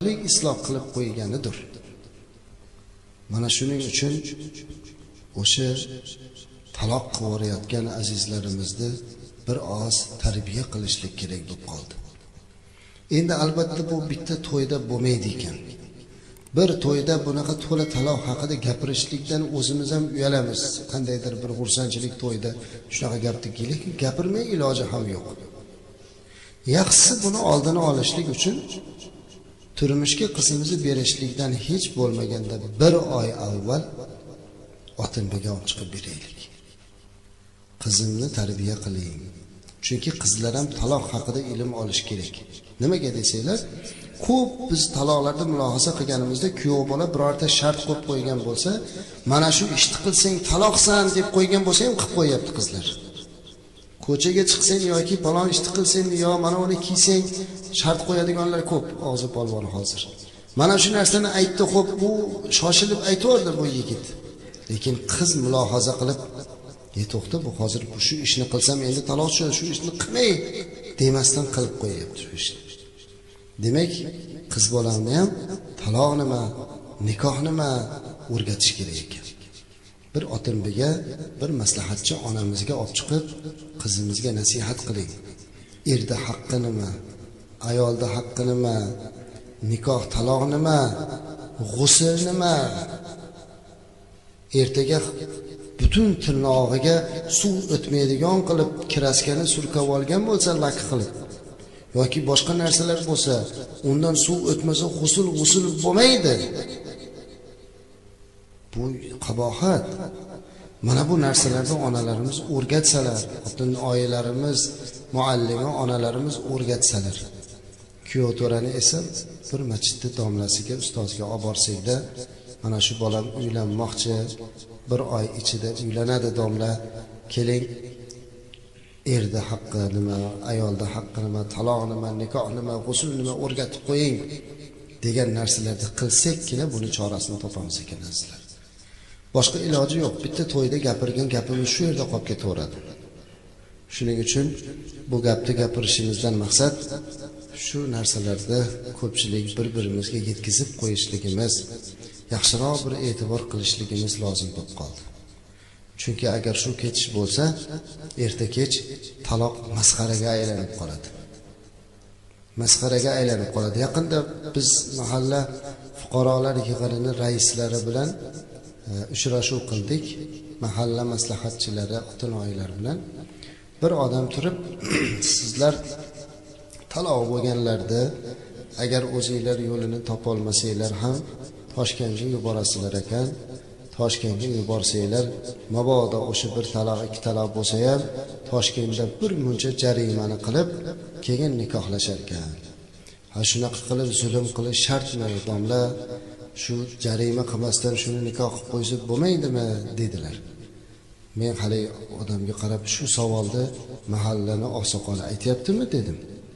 bek isloh qilib qo'yganidir. Mana shuning uchun o'sha taloq qilayotgan azizlarimizni bir oz tarbiya qilishlik kerak bo'lib qoldi. Endi albatta bu bitta to'yda bo'lmaydi ekan. Bir to'yda bunaqa to'la taloq haqida gapirishlikdan o'zimiz ham uyalamiz. Qandaydir bir xursandchilik to'yda shunaqa gapni lekin gapirmay iloji ham yo'q. Yaxshisi buni oldini olishlik uchun turmushga qizimizni berishlikdan hech bo'lmaganda bir oy avval Otinbekga olib chiqib beraylik. Qizimni tarbiya qiling. Chunki qizlar ham taloq haqida ilm olish kerak. Nimaga desanglar, ko'p biz taloqlarda mulohaza qilganimizda kuyov bola birorta shart qo'yib qo'ygan bo'lsa, mana shu ishni qilsang taloqsan deb qo'ygan bo'lsa ham qilib qo'yapti qizlar. Ko'chaga chiqsang yoki falon ishni qilsang yo mana uni kiysang shart qo'yadiganlar ko'p, og'zi polvon hozir. Mana shu narsani aytdi, xo'p, bu shoshilib aytvordi bu yigit. Lekin qiz mulohaza qilib, to'xta, bu hozir shu ishni qilsam endi taloq shu ishni qilmay demasdan qilib qo'yapti shu ishni. Demak, qiz bolani ham taloq nima, nikoh nima o'rgatish kerak ekan. Bir Otinbekga, bir maslahatchi onamizga olib chiqib, qizimizga nasihat qiling. Erda haqqi nima, ayolda haqqi nima, nikoh taloq nima, g'usl nima. Ertaga butun tirnog'iga suv o'tmaydigan qilib kraskani surkab olgan bo'lsa lak qilib yoki boshqa narsalar bo'lsa, undan suv o'tmasa g'usl bo'lmaydi. Bu qabohat. Mana bu narsalarni onalarimiz o'rgatsalar, xotin oilalarimiz, muallima onalarimiz o'rgatsalar. Kuyov to'rani esa bir masjidda domlasiga, ustozga olib borsakda, mana shu bolam uylanmoqchi, bir oy ichida uylanadi domla, keling, erda haqqi nima, ayolda haqqi nima, taloq nima, nikoh nima, g'usl nima o'rgatib qo'ying degan narsalarni qilsakkina buni chorasini topamiz ekan azizlar. Boshqa iloji yo'q. Bitta to'yda gapirgan gapimiz shu yerda qolib ketaveradi. Shuning uchun bu gapni gapirishimizdan maqsad shu narsalarda ko'pchilik bir-birimizga yetkazib qo'yishligimiz, yaxshiroq bir e'tibor qilishligimiz lozim bo'lib qoldi. Chunki agar shu ketish bo'lsa, erta kech taloq masxaraga aylanib qoladi. Masxaraga aylanib qoladi. Yaqinda biz mahalla fuqarolar yig'inini raislari bilan uchrashuv qildik. Mahalla maslahatchilari, xotin oilalar bilan bir odam turib, sizlar taloq bo'lganlarda agar o'zingizlar yo'lini topa olmasanglar ham Toshkentga yuborasizlar ekan. Toshkentga yuborsanglar, mabodo o'sha bir taloq, ikki taloq bo'lsa ham Toshkentda bir muncha jarimani qilib, keyin nikohlashar ekan. Ha shunaqa qilib zulm qilish shartmi, domla? Shu jarima qilmasdan shuni nikoh qilib qo'ysa bo'lmaydimi dedilar. Men hali odamga qarab shu savolni mahallani oqsoqoli aytayaptimi dedim.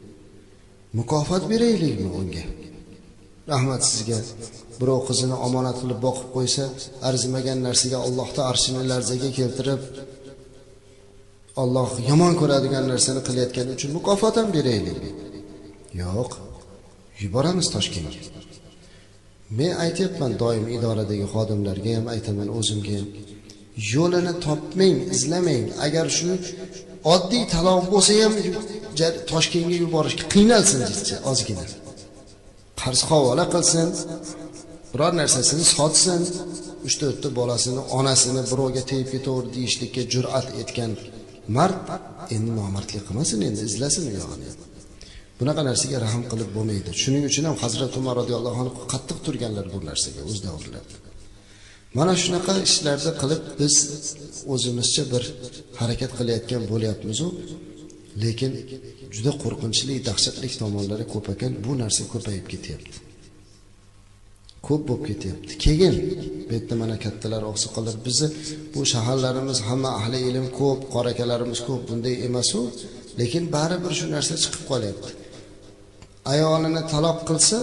Mukofot beraylikmi unga? Rahmat sizga. Birov qizini omonat qilib boqib qo'ysa, arzimagan narsaga Allohning arshini larzaga keltirib, Alloh yomon ko'radigan narsani qilayotgani uchun mukofot ham beraylik. Yo'q. Yuboramiz Toshkentga. Men aytayapman doim idoradagi xodimlarga ham aytaman, o'zimga ham. Yo'lini topmang, izlamang. Agar shu oddiy taloq bo'lsa ham Toshkentga yuborishga qiynalsin dechcha ozgina. Qarz havola qilsin, biror narsasini sotsin, 3-4 ta bolasini, onasini birovga tegib ketaver deyishlikka jur'at etgan mard endi nomardlik qilmasin, endi izlasin u yog'ini. Bunaqa narsaga rahm qilib bo'lmaydi. Shuning uchun ham Hazrat Umar radhiyallohu anhu qattiq turganlar bu narsaga o'z davrlarida. Mana shunaqa ishlarni qilib biz o'zimizcha bir harakat qilayotgan bo'lyapmiz-ku, lekin juda qo'rqinchli, dahshatli tomonlari ko'p ekan, bu narsa ko'payib ketyapti. Ko'p bo'lib ketyapti. Keyin bu yerda mana kattalar, oqsoqollar, bizni bu shaharlarimiz hamma ahli ilm ko'p, qorakalarimiz ko'p, bunday emas-ku, lekin baribir shu narsa chiqib qolyapti. Ayolini taloq qilsa,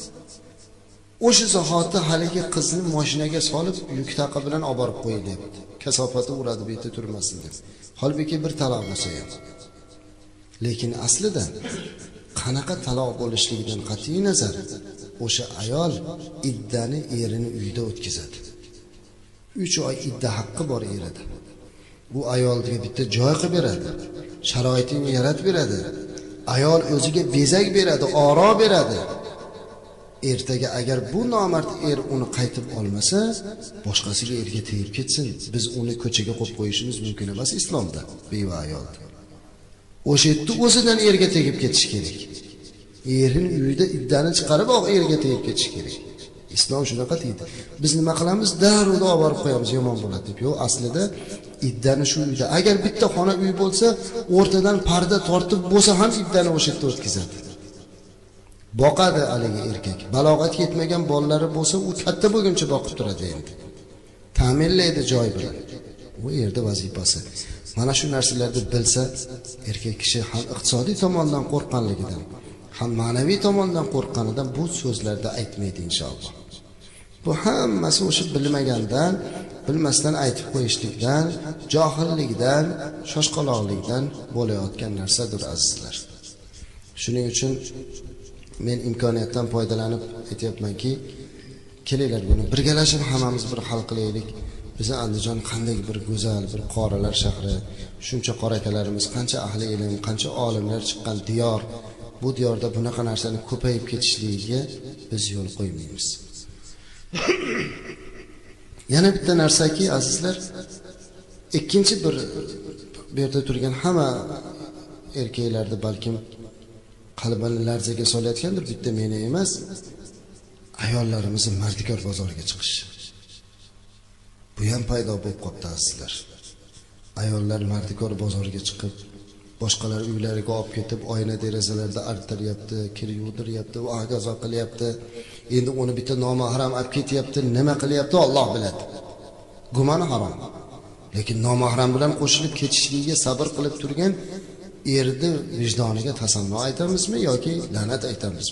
o'sha zahoti haligi qizni mashinaga solib, yuk taqi bilan olib borib qo'yilyapti. Kasofati uradi, bu yerda turmasin deb. Holbuki bir taloq bo'lsa ham. Lekin aslida qanaqa taloq bo'lishligidan qat'iy nazar o'sha ayol iddani erini uyida o'tkazadi. 3 oy idda haqqi bor erida. Bu ayolga bitta joy qilib beradi, sharoitini yaratib beradi. Ayol o'ziga bezak beradi, oro beradi. Ertaga agar bu nomard uni qaytib olmasa, boshqasiga erga tegib ketsin. Biz uni ko'chaga qo'yib qo'yishimiz mumkin emas islomda, beva ayol. O'sha yerda o'zidan erga tegib ketish kerak. Erin uyida iddani chiqarib erga tegib ketish kerak. Islom shunaqa deydi. Biz nima qilamiz? Darrov olib borib qo'yamiz, yomon bo'ladi deb. Yo'q, aslida iddani shu uyda. Agar bitta xona uy bo'lsa, o'rtadan parda tortib bo'lsa ham iddani o'sha yerda o'tkazadi. Boqadi haligi erkak. Balog'atga yetmagan bolalari bo'lsa, u katta bo'lguncha boqib turadi endi. Ta'minlaydi joy bilan. Bu yerda vazifasi. Mana shu narsalarni bilsa, erkak kishi ham iqtisodiy tomondan qo'rqqanligidan, ham ma'naviy tomondan qo'rqqanidan bu so'zlarda aytmaydi inshaalloh. Bu hammasi o'sha bilmagandan, bilmasdan aytib qo'yishlikdan, johillikdan, shoshqaloqlikdan bo'layotgan narsadir azizlar. Shuning uchun men imkoniyatdan foydalanib aytayapmanki, kelinglar buni birgalashib hammamiz bir hal qilaylik. Bizi Andijon qanday bir go'zal, bir qoralar shahri, shuncha qorakalarimiz, qancha ahli ilm, qancha olimlar chiqqan diyor. Bu diyorda bunaqa narsani ko'payib ketishligiga biz yo'l qo'ymaymiz. Yana bitta narsaki azizlar, ikkinchi bir bu yerda turgan hamma erkaklarda balkim qalbini larzaga solayotgandir, bitta meni emas, ayollarimizni mardikor bozoriga chiqish. Bu ham paydo bo'lib qopti azizlar. Ayollar mardikor bozoriga chiqib, boshqalar uylariga olib ketib, oyna derazalarda artiryapti, kir yuvdiryapti, va hokazo qilyapti. Endi uni bitta nomahram olib ketyapti, nima qilyapti Alloh biladi. Gumoni harom. Lekin nomahram bilan qo'shilib ketishligiga sabr qilib turgan erni vijdoniga tasanno aytamizmi yoki la'nat aytamizmi?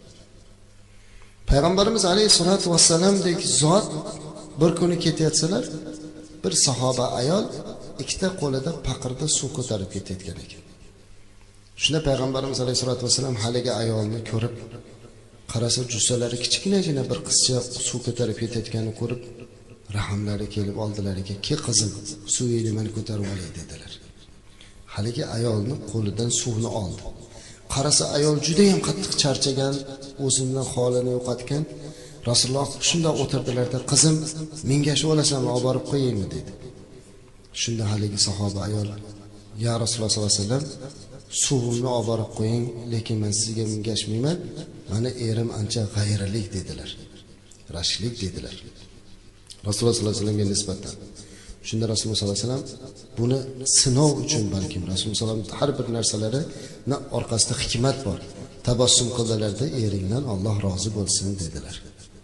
Payg'ambarimiz alayhisolatu vassalamdek zot bir kuni ketayotsalar, bir sahoba ayol ikkita qo'lida paqirda suv ko'tarib ketayotgan ekan. Shunda payg'ambarimiz alayhisolatu vassalam haligi ayolni ko'rib, qarasa jussalari kichkinagina bir qizcha suv ko'tarib ketayotganini ko'rib, rahmlari kelib oldilariga, "Ke qizim, suvingni men ko'tarib olay" dedilar. Haligi ayolning qo'lidan suvni oldi. Qarasa ayol juda ham qattiq charchagan, o'zining holini yo'qotgan. Rasululloh shunda o'tirdilarda, "Qizim, mingashib olasanmi, olib borib qo'yaymi?" dedi. Shunda haligi sahoba ayol, "Ya Rasululloh sollallohu alayhi vasallam, suvimni olib borib qo'ying, lekin men sizga mingashmayman. Mani erim ancha g'ayrilik" dedilar. Rashklik dedilar. Rasululloh sollallohu alayhi vasallamga nisbatan. Shunda Rasululloh sollallohu alayhi vasallam buni sinov uchun, balkim Rasululloh sollallohu alayhi vasallam har bir narsalari orqasida hikmat bor. Tabassum qildilarda, "Eringdan Alloh rozi bo'lsin" dedilar.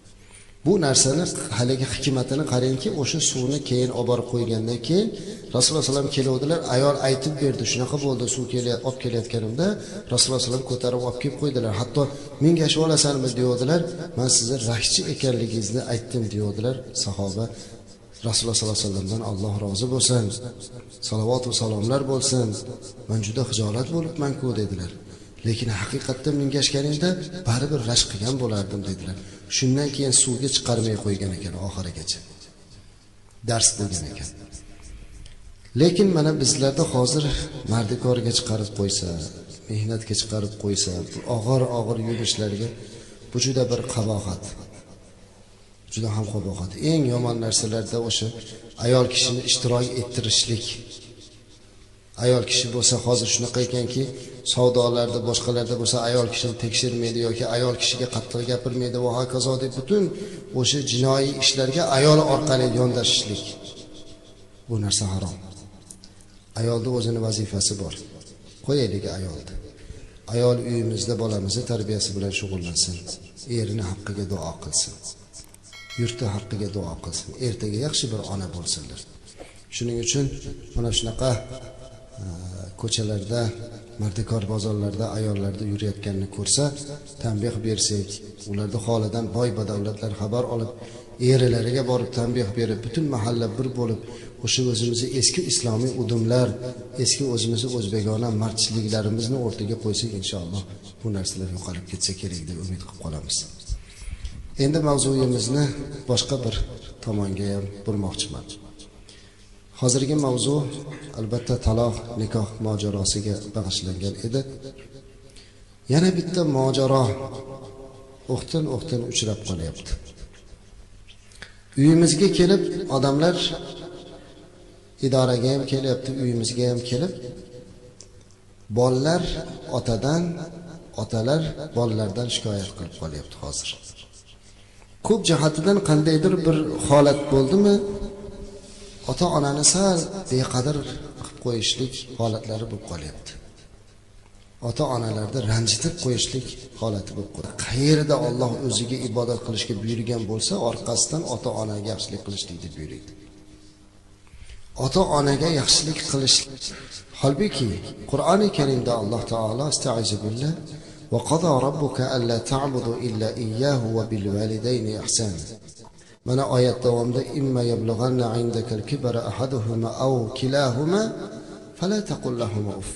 Bu narsani haligi hikmatini qarangki, o'sha suvni keyin olib borib qo'ygandan keyin Rasululloh sollallohu alayhi vasallam keluvdilar, ayol aytib berdi, shunaqa bo'ldi, suv olib kelayotganimda Rasululloh sollallohu ko'tarib olib kelib qo'ydilar. Hatto mingashib olasanmi deyodilar, "Men sizga rashkchi ekanligingizni aytdim" deyodilar sahoba. Rasululloh sollallohu alayhi vasallamdan Alloh rozi bo'lsin, salovat va salomlar bo'lsin, men juda xijolat bo'libman-ku dedilar. Lekin haqiqatda mingashganingda baribir rashk qilgan bo'lardim dedilar. Shundan keyin suvga chiqarmay qo'ygan ekan oxirigacha. Dars bo'lgan ekan. Lekin mana bizlarda hozir mardikorga chiqarib qo'ysa, mehnatga chiqarib qo'ysa, og'ir yurishlarga bu juda bir qabohat. Juda ham qabohat. Eng yomon narsalarda o'sha ayol kishini ishtirok ettirishlik. Ayol kishi bo'lsa hozir shunaqa ekanki, savdolarda, boshqalarda bo'lsa ayol kishini tekshirmaydi yoki ayol kishiga qattiq gapirmaydi va hokazo deb butun o'sha jinoiy ishlarga ayol orqali yondashishlik. Bu narsa harom. Ayolda o'zini vazifasi bor. Qo'yaylik ayolni. Ayol uyimizda bolamizni tarbiyasi bilan shug'ullansin. Erini haqqiga duo qilsin. Yurti haqqiga duo qilsin. Ertaga yaxshi bir ona bo'lsinlar. Shuning uchun mana shunaqa ko'chalarda, mardikor bozorlarda ayollarda yurayotganini ko'rsa, tanbeh bersak, ularda holidan boy badavlatlar xabar olib, erilariga borib tanbeh berib, butun mahalla bir bo'lib, o'sha o'zimizni eski islomiy udumlar, eski o'zimizni o'zbegona mardchiliklarimizni o'rtaga qo'ysak, inshaalloh bu narsalar yo'qolib ketsa kerak deb umid qilib qolamiz. Endi mavzuyimizni boshqa bir tomonga ham burmoqchiman. Hozirgi mavzu albatta taloq, nikoh mojarosiga bag'ishlangan edi. Yana bitta mojaro o'qtin uchrab qolyapti. Uyimizga kelib odamlar idoraga ham kelyapti, uyimizga ham kelib bolalar otadan, otalar bolalardan shikoyat qilib qolyapti hozir. Ko'p jihatidan qandaydir bir holat bo'ldimi, ota-onani sal beqadr qilib qo'yishlik holatlari bo'lib qolyapti. Ota-onalarni ranjitib qo'yishlik holati bo'lib qoldi. Qayerda Alloh o'ziga ibodat qilishga buyurgan bo'lsa, orqasidan ota-onaga yaxshilik qilishlikni buyuradi. Ota-onaga yaxshilik qilish. Holbuki Qur'oni Karimda Alloh taolo estaizu billah va qada robbuka alla ta'budu illa iyyahu va bil validayni ihsan. Mana oyat davomida imma yablughanna 'indaka al-kibara ahaduhuma aw kilahuma fala taqul lahumā uff.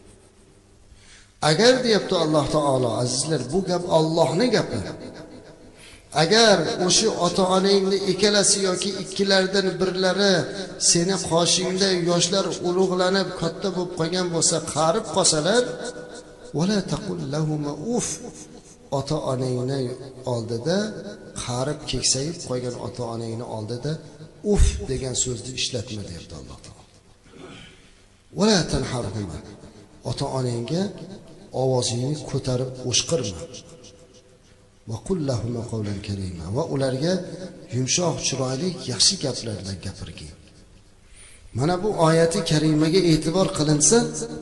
Agar deyapti Alloh taolo, azizlar, bu gap Allohning gapi. Agar o'sha ota-onangni ikkalasi yoki ikkilardan birlari seni qoshingda yoshlar ulug'lanib katta bo'lib qolgan bo'lsa, qarib qolsalar, wala taqul lahumā uff. Ota-onangni oldida, qarib keksayib qolgan ota-onangni oldida uff degan so'zni ishlatma deyapti Alloh taolo. Wala tanharhuma. Ota-onangga ovozingni ko'tarib o'shqirma. Va qul lahum qawlan karima. Va ularga yumshoq, chiroyli, yaxshi gaplardan gapirgin. Mana bu oyati karimaga e'tibor qilinsa,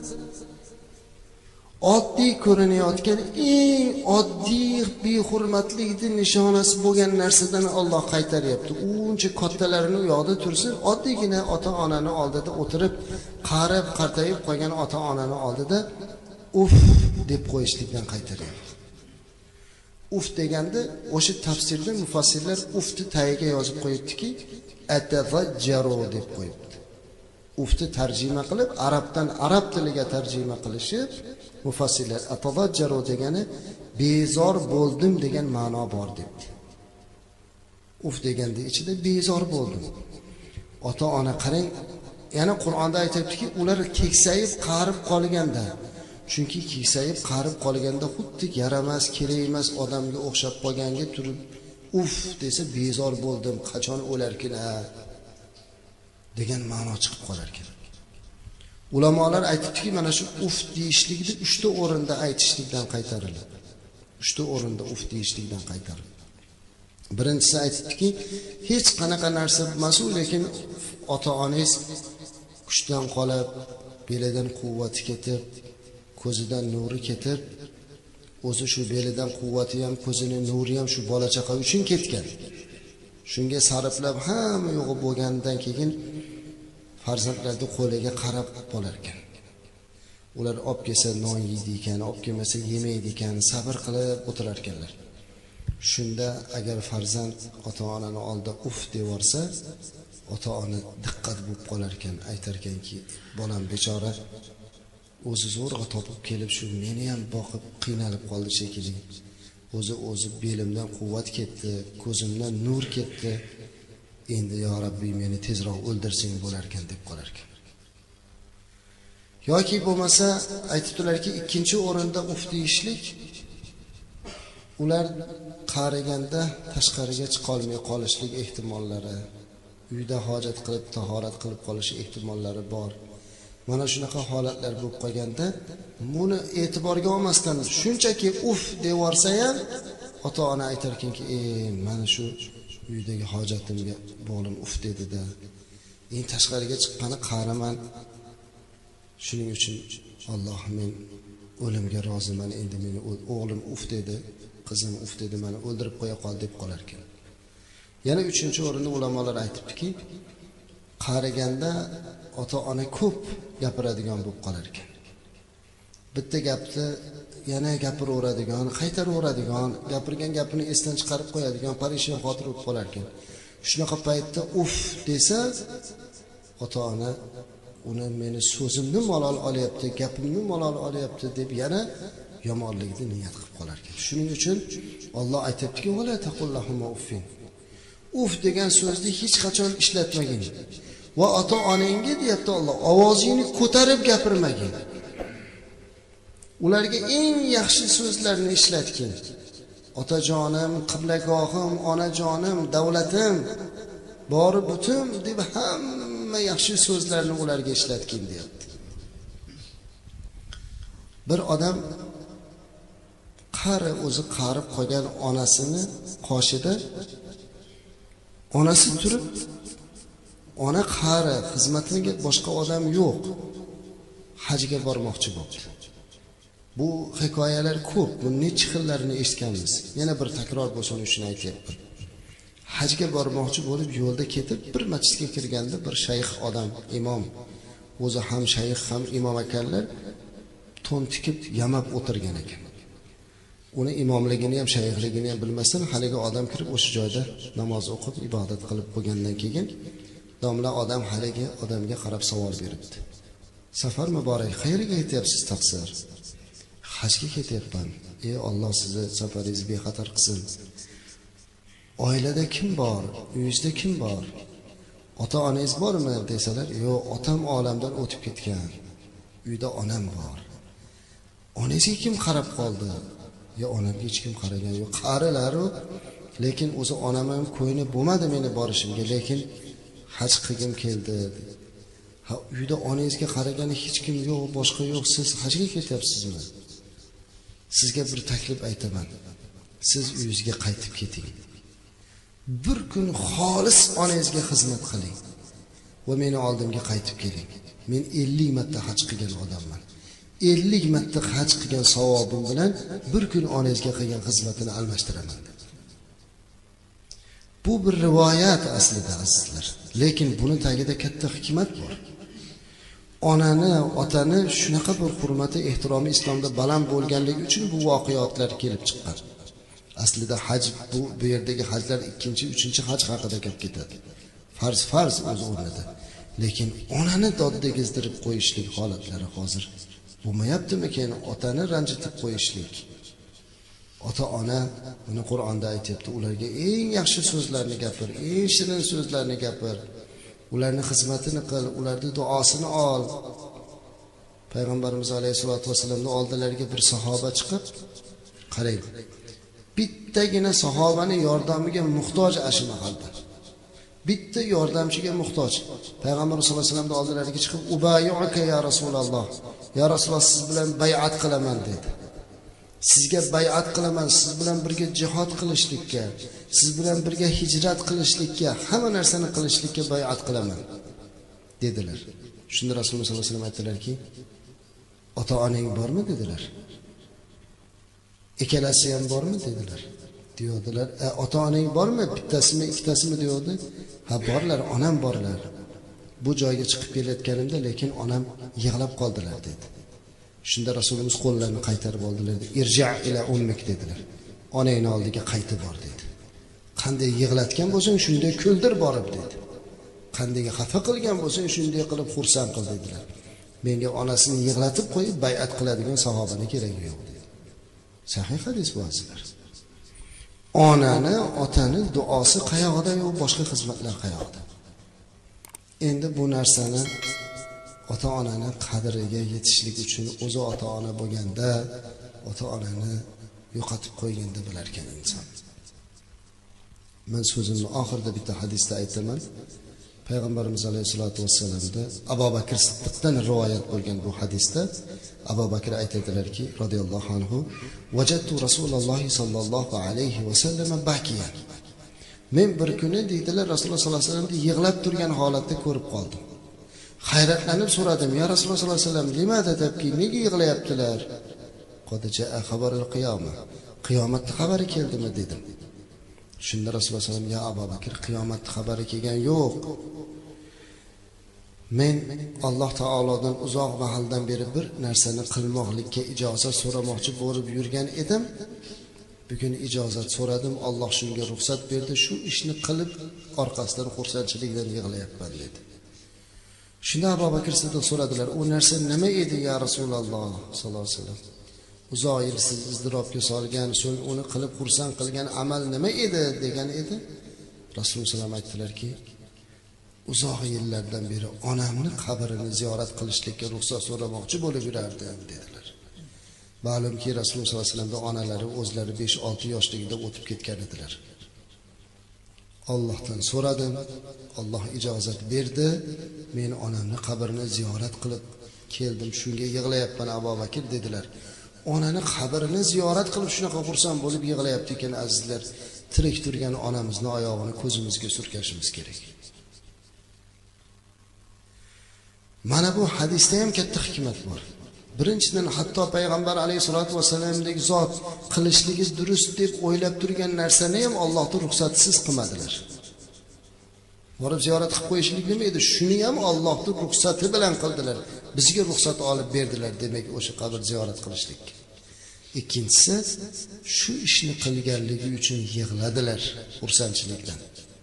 oddiy ko'rinayotgan eng oddiy behurmatlikning nishonasi bo'lgan narsadan Alloh qaytaryapti. Uncha kattalarini u yoqda tursin, oddiygina ota-onani oldida o'tirib, qarib, qartayib qolgan ota-onani oldida uf deb qo'yishlikdan qaytaryapti. Uf deganda o'sha tafsirda mufassirlar ufni tagiga yozib qo'yibdiki, atazajjaru deb qo'yibdi. Ufni tarjima qilib, arabdan arab tiliga tarjima qilishib, mufassirlar atazajjaru degani bezor bo'ldim degan ma'no bor debdi. Uf deganda ichida bezor bo'ldim. Ota-ona qarang, yana Qur'onda aytibdiki, ular keksayib, qarib qolganda, chunki keksayib, qarib qolganda xuddi yaramas, kerak emas odamga o'xshab qolganga turib, uf desa bezor bo'ldim, qachon o'larkin-a degan ma'no chiqib qolar ekan. Ulamolar aytibdiki, mana shu uf deyishlikni 3 ta o'rinda aytishlikdan qaytariladi. 3 ta o'rinda uf deyishlikdan qaytariladi. Birinchisi aytibdiki, hech qanaqa narsa emas, lekin ota-onangiz kuchdan qolib, belidan quvvati ketib, ko'zidan nuri ketib, o'zi shu belidan quvvati ham, ko'zining nuri ham shu bola chaqa uchun ketgan. Shunga sarflab hamma yo'g'i bo'lgandan keyin farzandlarning qo'liga qarab qolar ekan. Ular olib kelsa non yeydi ekan, olib kelmasa yemaydi ekan, sabr qilib o'tirar ekanlar. Shunda agar farzand ota-onani oldida uf devorsa, ota-ona diqqat bo'lib qolar ekan, aytar ekanki, bolam bechora o'zi zo'rg'a topib kelib shu meni ham boqib qiynalib qoldi shekilli. O'zi belimdan quvvat ketdi, ko'zimdan nur ketdi. Endi yo Rabbiy meni tezroq o'ldirsang bo'lar ekan deb qolar ekan. Yoki bo'lmasa aytibdilarki, ikkinchi o'rinda uf deyishlik, ular qariganda tashqariga chiqa olmay qolishlik ehtimollari, uyda hojat qilib, tahorat qilib qolish ehtimollari bor. Mana shunaqa holatlar bo'lib qolganda, buni e'tiborga olmasdan shunchaki uf devorsa ham, ota-ona aytar ekanki, mana shu uydagi hojatimga bo'lim uf dedi-da. Endi tashqariga chiqqani qaraman. Shuning uchun Alloh men o'limga roziman, endi meni o'g'lim uf dedi, qizim uf dedi, meni o'ldirib qo'ya qol deb qolar ekan. Yana 3-chi o'rinda ulamolar aytibdiki, qariganda ota-ona ko'p gapiradigan bo'lib qolar ekan. Bitta gapni yana gapiraveradigan, qaytaraveradigan, gapirgan gapini esdan chiqarib qo'yadigan, parishon xotir bo'lib qolar ekan. Shunaqa paytda uf desa, ota-ona uni meni so'zimni malol olyapti, gapimni malol olyapti deb yana yomonligini niyat qilib qolar ekan. Shuning uchun Alloh aytibdiki, "Va la taqullahuma uffin." Uf degan so'zni hech qachon ishlatmagin. Va ota-onangga deyapti Alloh, ovozingni ko'tarib gapirmagin. Ularga eng yaxshi so'zlarni ishlatgin. Otajonim, qiblagohim, onajonim, davlatim, bori butun deb hamma yaxshi so'zlarni ularga ishlatgin deyapti. Bir odam o'zi qarib qolgan onasini qoshida, onasi turib, ona qari, xizmatiga boshqa odam yo'q. Hajga bormoqchi bo'ldi. Bu hikoyalar ko'p, bu necha xillarini eshitganmiz. Yana bir takror bo'lsin uchun aytyapman. Hajga bormoqchi bo'lib yo'lda ketib, bir masjidga kirganda bir shayx odam, imom, o'zi ham shayx ham imom ekanlar, to'n tikib yamab o'tirgan ekan. Uni imomligini ham, shayxligini ham bilmasdan haligi odam kirib o'sha joyda namoz o'qib, ibodat qilib qo'ygandan keyin domla odam haligi odamga qarab savol beribdi. Safar muborak, qayerga ketyapsiz taqsir? Hajga ketyapman. Ey Alloh sizni safaringizni bexatar qilsin. Oilada kim bor? Uyingizda kim bor? Ota-onangiz bormi desalar, yo'q, otam olamdan o'tib ketgan. Uyda onam bor. Onangizga kim qarab qoldi? Ya onamga hech kim qaragan yo'q. Qarilar-u, lekin o'zi onam ham ko'yni bo'lmadi meni borishimga, lekin haj qilgim keldi. Ha, uyda onangizga qaragan hech kim yo'q, boshqa yo'q. Siz hajga ketyapsizmi? Sizga bir taklif aytaman. Siz uyingizga qaytib keting. Bir kun xolis onangizga xizmat qiling va meni oldimga qaytib keling. Men 50 marta haj qilgan odamman. 50 marta haj qilgan savobim bilan bir kun onangizga qilgan xizmatini almashtiraman. Bu bir rivoyat aslida azizlar. Lekin buni tagida katta hikmat bor. Onani, otani shunaqa bir hurmati, ehtiromi islomda baland bo'lganligi uchun bu voqeotlar kelib chiqqan. Aslida haj bu yerdagi hajlar 2-chi, 3-chi haj haqida gap ketadi. Farz o'z o'rnida. Lekin onani doddagizdirib qo'yishlik holatlari hozir bo'lmayaptimi keyin otani ranjitib qo'yishlik. Ota-ona buni Qur'onda aytibdi, ularga eng yaxshi so'zlarni gapir, eng shirin so'zlarni gapir. Ularni xizmatini qil, ularning duosini ol. Payg'ambarimiz alayhisolatu vasallamning oldilariga bir sahoba chiqib, qarang. Bittagina sahobani yordamiga muhtoj ashi mahalda. Bitta yordamchiga muhtoj. Payg'ambar sollallohu alayhi vasallamning oldilariga chiqib, "Ubayyuka ya Rasululloh. Ya Rasululloh, siz bilan bay'at qilaman" dedi. Sizga bay'at qilaman, siz bilan birga jihad qilishlikka, siz bilan birga hijrat qilishlikka, hamma narsani qilishlikka bay'at qilaman dedilar. Shunda Rasululloh sollallohu alayhi vasallam aytdilarki, "Ota-onang bormi?" dedilar. "Ikkalasi ham bormi?" dedilar. Diyordilar. "Ota-onang bormi? Bittasimi, ikkitasimi?" diyordi. "Ha, borlar, onam borlar. Bu joyga chiqib kelayotganimda, lekin onam yig'lab qoldilar" dedi. Shunda Rasulimiz qo'llarini qaytarib oldilar. "Irja' ila ummik" dedilar. "Onangning oldiga qaytib bor" dedi. "Qanday yig'latgan bo'lsang, shunday kuldir borib" dedi. "Qanday xafa qilgan bo'lsang, shunday qilib xursand qil" dedilar. "Menga onasini yig'latib qo'yib bay'at qiladigan sahobani keragi yo'q" dedi. Sahih hadis bu azizlar. Onani, otani duosi qayoqda yo'q, boshqa xizmatlar qayoqda? Endi bu narsani ota-onani qadriga yetishlik uchun o'zi ota-ona bo'lganda, ota-onani yo'qotib qo'yganda bilar ekan inson. Men so'zimni oxirida bitta hadisda aytaman. Payg'ambarimiz alayhisolatu vasallamda Abu Bakr Siddiqdan rivoyat bo'lgan bu hadisda Abu Bakr aytadilarki, radhiyallohu anhu, "Vajadtu Rasululloh sallallohu alayhi vasallam bakiya." Men bir kuni deydilar, Rasululloh sallallohu alayhi vasallamni yig'lab turgan holatda ko'rib qoldim. Hayratlanib so'radim, "Ya Rasululloh sallallohu alayhi vasallam, limada tabki? Nega yig'layaptilar?" "Qodicha xabarul qiyoma." Qiyomat xabari keldimi dedim. Shunda Rasululloh sallallohu alayhi vasallam, "Ya Abu Bakr, qiyomat xabari kelgan yo'q. Men Alloh taolodan uzoq vaqtdan beri bir narsani qilmoqlikka ijozat so'ramoqchi bo'lib yurgan edim. Bugun ijozat so'radim, Alloh shunga ruxsat berdi. Shu ishni qilib orqasidan xursandchilikdan yig'layapman" dedi. Shunda Abu Bakr Siddiq so'radilar, "U narsa nima edi ya Rasululloh sallallohu alayhi vasallam?" uzoq yil siz izdurobga solgan, so'ng uni qilib xursand qilgan amal nima edi degan edi. Rasululloh sallam aytdilarki, uzoq yillardan beri onamni qabrini ziyorat qilishlikka ruxsat so'ramoqchi bo'lib yurardim dedilar. Ma'lumki Rasululloh sollallohu alayhi vasallamda onalari o'zlari 5-6 yoshligida o'tib ketgan edilar. Allohdan so'radim, Alloh ijozat berdi. Men onamni qabrini ziyorat qilib keldim, shunga yig'layapman Abu Bakr dedilar. Onani qabrini ziyorat qilib shunaqa xursand bo'lib yig'layapti ekan azizlar. Tirik turgan onamizni oyog'ini ko'zimizga surkashimiz kerak. Mana bu hadisda ham katta hikmat bor. Birinchidan hatto payg'ambar alayhisolatu vasallamdek zot qilishligi durust deb o'ylab turgan narsani ham Allohning ruxsatisiz qilmadilar. Borib ziyorat qilib qo'yishlik nima edi? Shuni ham Allohning ruxsati bilan qildilar. Bizga ruxsat olib berdilar, demak o'sha qabr ziyorat qilishlik. Ikkinchisi, shu ishni qilganligi uchun yig'ladilar xursandchilikdan.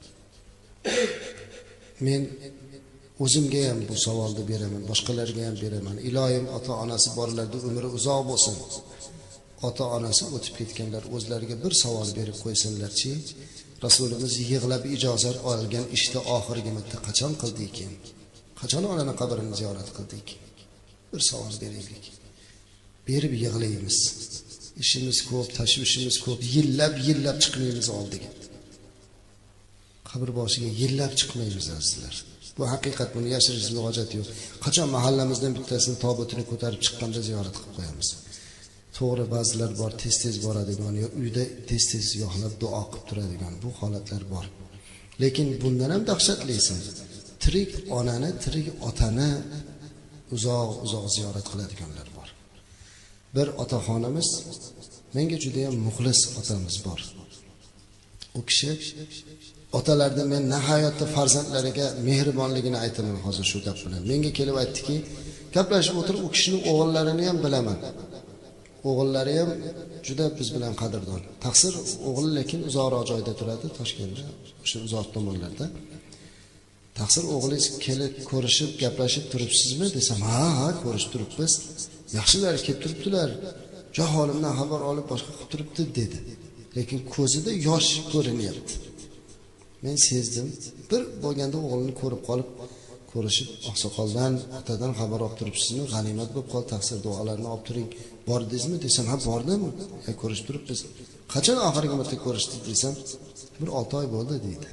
Men o'zimga ham bu savolni beraman, boshqalarga ham beraman. Ilohim, ota-onasi borlarda umri uzoq bo'lsin. Ota-onasi o'tib ketganlar o'zlariga bir savol berib qo'ysinlarchi. Rasulimiz yig'lab ijozat olgan ishni oxirgi marta qachon qildik? Qachon onani qabrini ziyorat qildik? Bir savol beraylik. Berib yig'laymiz. İşimiz ko'p, tashvishimiz ko'p, yillab chiqmaymiz oldiga. Qabr boshiga yillab chiqmaymiz azizlar. Bu haqiqat, buni yashirishga hojat yo'q. Qachon mahallamizdan bittasini tobutini ko'tarib chiqqanda ziyorat qilib qo'yamiz. To'g'ri, ba'zilar bor, tez boradigan, yo uyda tez yo'qlab duo qilib turadigan bu holatlar bor. Lekin bundan ham dahshatlisi, tirik onani, tirik otani uzoq ziyorat qiladiganlar bor. Bir otaxonimiz, menga juda ham muxlis otamiz bor. U kishi otalardan men nihoyatda farzandlariga mehribonligini aytaman hozir shu gap bilan. Menga kelib aytdiki, gaplashib o'tirib, u kishining o'g'illarini ham bilaman. O'g'illari ham juda biz bilan qadrdon. Taqsir o'g'il lekin uzoqroq joyda turadi, Toshkentda, o'sha uzoq tomonlarda. Taqsir o'g'lingiz kelib ko'rishib, gaplashib turibsizmi desam, ha, ko'rishib turibmiz. Yaxshilar kelib turibdilar. Holimdan xabar olib boshqa qilib turibdi dedi. Lekin ko'zida yosh ko'rinyapti. Men sezdim. Bir bo'lganda o'g'lini ko'rib qolib, ko'rishib, oqsoqoldan, otadan xabar olib turibsizmi? G'animat bo'lib qol, taqsir duolarini olib turing. Bordingizmi desam, ha bordim. Ko'rishib turibmiz. Qachon oxirgi marta ko'rishdik desam, bir 6 oy bo'ldi dedi.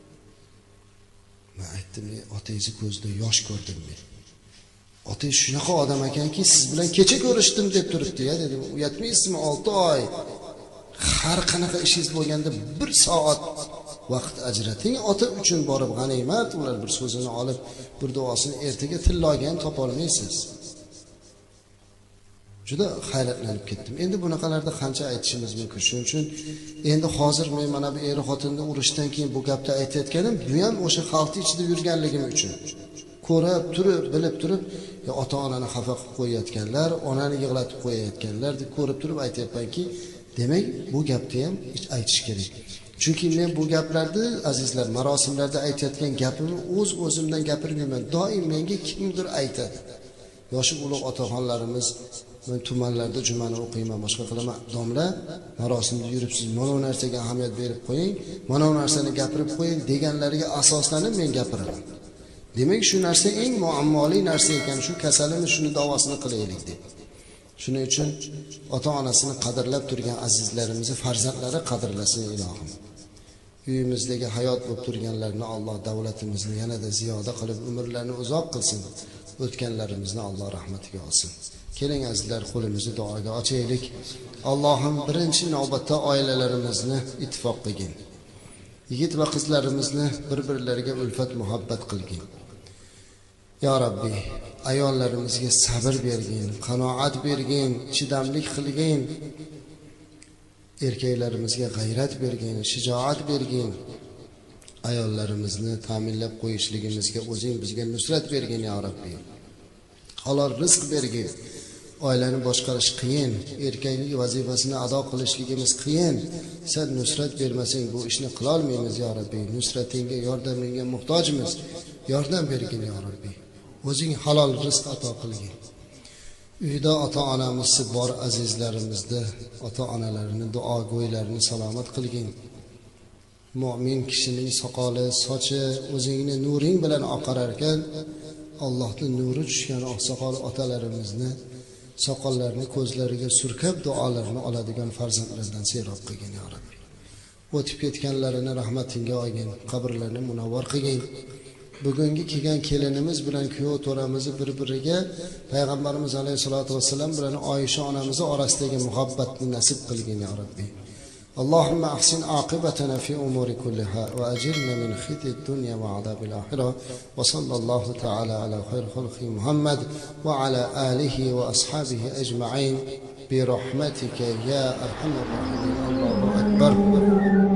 Men aytdim, otangizni ko'zida yosh ko'rdim men. Otangiz shunaqa odam ekanki, siz bilan kecha ko'rishdim deb turibdi-ya dedim. Uyatmaysizmi 6 oy? Har qanaqa ishingiz bo'lganda 1 soat vaqt ajrating ota uchun borib g'animat, ular bir so'zini olib, bir duosini ertaga tilloga ham topa olmaysiz. Juda hayratlanib ketdim. Endi bunaqalarda qancha aytishimiz mumkin? Shuning uchun endi hozir men mana bu er-xotinni urushdan keyin bu gapni aytayotganim, bu ham o'sha xalq ichida yurganligim uchun. Ko'rib turib, bilib turib, ota-onani xafa qilib qo'yayotganlar, onani yig'latib qo'yayotganlar deb ko'rib turib aytayapmanki, demak bu gapni ham aytish kerak. Chunki men bu gaplarni azizlar marosimlarda aytayotgan gapimni o'zimdan gapirmayman. Doim menga kimdir aytadi. Yoshi ulug' otaxonlarimiz, men tumanlarda jumani o'qiyman, boshqa qilaman. Domla, marosimda yuribsiz, mana bu narsaga ahamiyat berib qo'ying, mana bu narsani gapirib qo'ying deganlariga asoslanib men gapiraman. Demak, shu narsa eng muammoli narsa ekan, shu kasalimiz shuni davosini qilaylik deb. Shuning uchun ota-onasini qadrlab turgan azizlarimizni farzandlari qadrlasin ilohim. Uyimizdagi hayot bo'lib turganlarni Alloh davlatimizni yanada ziyoda qilib umrlarini uzoq qilsin. O'tganlarimizni Alloh rahmatiga olsin. Keling azizlar, qo'limizni duoga ochaylik. Allohim birinchi navbatda oilalarimizni ittifoq qilgin. Yigit va qizlarimizni bir-birlariga ulfat muhabbat qilgin. Ya Rabbi, ayollarimizga sabr bergin, qanoat bergin, chidamlik qilgin. Erkaklarimizga g'ayrat bergin, shijoat bergin. Ayollarimizni ta'minlab qo'yishligimizga o'zing bizga nusrat bergin ya Rabbi. Halol rizq bergin. Oilani boshqarish qiyin, erkaklik vazifasini ado qilishligimiz qiyin. Sen nusrat bermasang bu ishni qila olmaymiz ya Rabbi. Nusratingga, yordamingga muhtojmiz. Yordam bergin ya Rabbi. O'zing halol rizq ato qilgin. Uyda ota-onamiz bor azizlarimizni, ota-onalarini, duogo'ylarini salomat qilgin. Mu'min kishining soqoli, sochi o'zingni nuring bilan oqarar ekan, Allohning nuri tushgan oqsoqol otalarimizni soqollarini ko'zlariga surkab duolarini oladigan farzandlardan serob qilgin ya Rabbi. O'tib ketganlarini rahmatingga olgin, qabrlarini munavvar qilgin. Bugungi kelgan kelinimiz bilan kuyov to'ramizni bir-biriga payg'ambarimiz alayhisolatu vasallam bilan Oyisha onamizni orasidagi muhabbatni nasib qilgin ya Rabbi. اللهم أحسن عاقبتنا في أمور كلها وأجرنا من خزي الدنيا وعذاب الآخرة وصلى الله تعالى على خير خلق محمد وعلى آله وأصحابه أجمعين برحمتك يا أرحم الراحمين. الله أكبر.